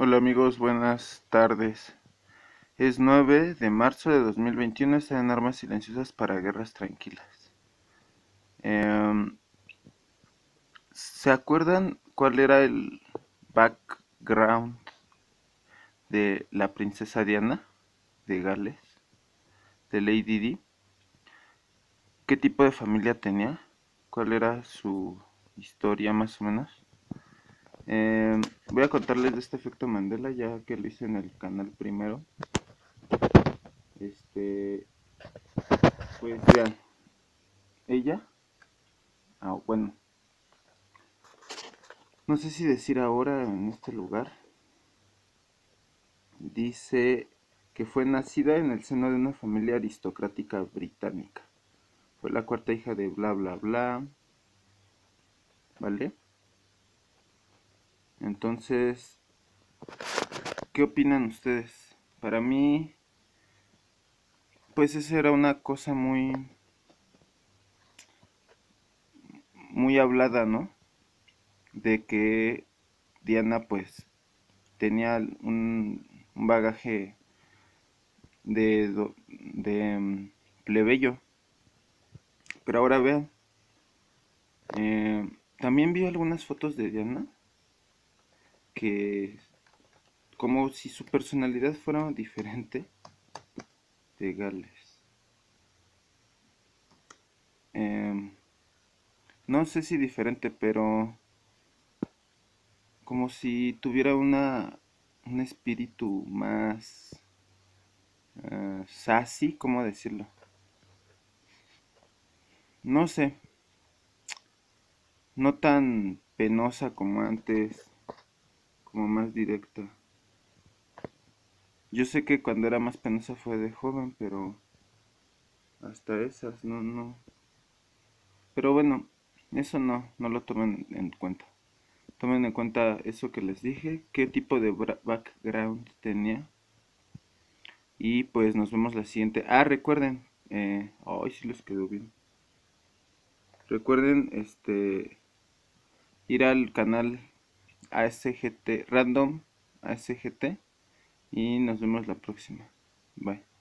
Hola amigos, buenas tardes. Es 9 de marzo de 2021, están en Armas Silenciosas para Guerras Tranquilas. ¿Se acuerdan cuál era el background de la princesa Diana de Gales, de Lady Di? ¿Qué tipo de familia tenía? ¿Cuál era su historia más o menos? Voy a contarles de este efecto Mandela ya que lo hice en el canal primero. Pues ya, ella, bueno, no sé si decir ahora en este lugar. Dice que fue nacida en el seno de una familia aristocrática británica. Fue la cuarta hija de bla bla bla. ¿Vale? Entonces, ¿qué opinan ustedes? Para mí, pues esa era una cosa muy hablada, ¿no? De que Diana pues tenía un bagaje de plebeyo. Pero ahora vean, también vi algunas fotos de Diana que como si su personalidad fuera diferente de Gales. No sé si diferente, pero como si tuviera un espíritu más sassy, ¿cómo decirlo? No sé, no tan penosa como antes, como más directa. Yo sé que cuando era más penosa fue de joven, pero hasta esas, no. Pero bueno, eso no lo tomen en cuenta. Tomen en cuenta eso que les dije, qué tipo de background tenía. Y pues nos vemos la siguiente. Recuerden, ay, sí les quedó bien. Recuerden, ir al canal ASGT Random ASGT y nos vemos la próxima. Bye.